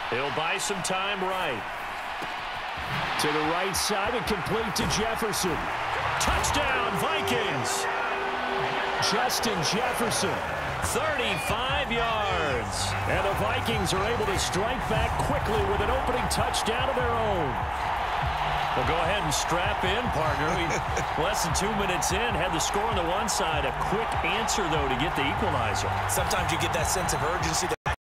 He'll buy some time right. To the right side and complete to Jefferson. Touchdown, Vikings! Justin Jefferson. 35 yards. And the Vikings are able to strike back quickly with an opening touchdown of their own. Well, go ahead and strap in, partner. Less than 2 minutes in, had the score on the one side. A quick answer, though, to get the equalizer. Sometimes you get that sense of urgency.